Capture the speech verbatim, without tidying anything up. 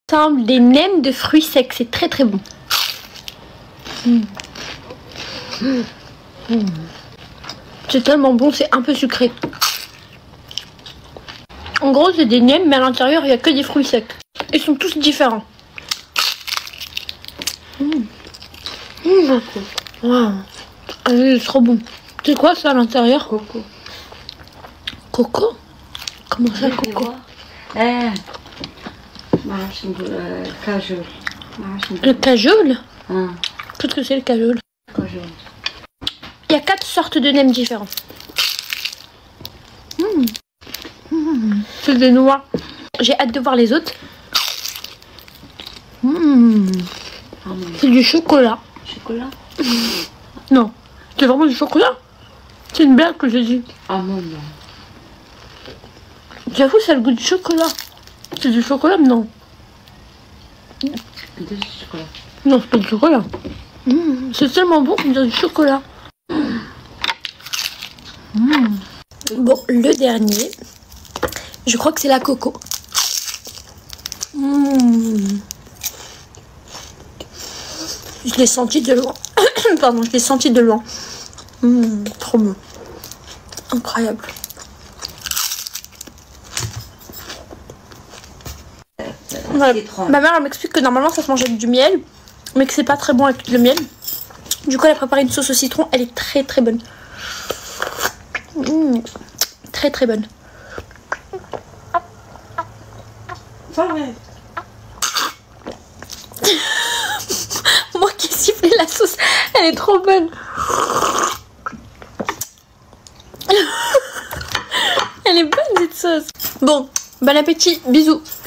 semble des nems de fruits secs, c'est très très bon. Mmh. Mmh. Mmh. C'est tellement bon, c'est un peu sucré. En gros, c'est des nems, mais à l'intérieur, il n'y a que des fruits secs. Ils sont tous différents. Mmh. Mmh. Wow. Ah, c'est trop bon. C'est quoi ça à l'intérieur? Coco. Coco? Comment ça, coco? Eh. Cajole. Le cajole? Ah. Qu'est-ce que c'est le cajole? Cajole. Il y a quatre sortes de nems différents. Mmh. Mmh. C'est des noix. J'ai hâte de voir les autres. Mmh. Ah, c'est du chocolat. Chocolat? Non, c'est vraiment du chocolat. C'est une blague que j'ai dit. Ah non. J'avoue, ça a le goût du chocolat. C'est du chocolat, non? Du chocolat. Non, c'est pas du chocolat. Mmh, c'est tellement bon qu'on dirait du chocolat. Mmh. Bon, le dernier, je crois que c'est la coco. Mmh. Je l'ai senti de loin. Pardon, je l'ai senti de loin. Mmh, trop bon. Incroyable. Ouais. Ma mère elle m'explique que normalement ça se mange avec du miel, mais que c'est pas très bon avec le miel. Du coup elle a préparé une sauce au citron, elle est très très bonne. Mmh. Très très bonne. Moi qui ai sifflé la sauce, elle est trop bonne. Elle est bonne cette sauce. Bon, bon appétit, bisous.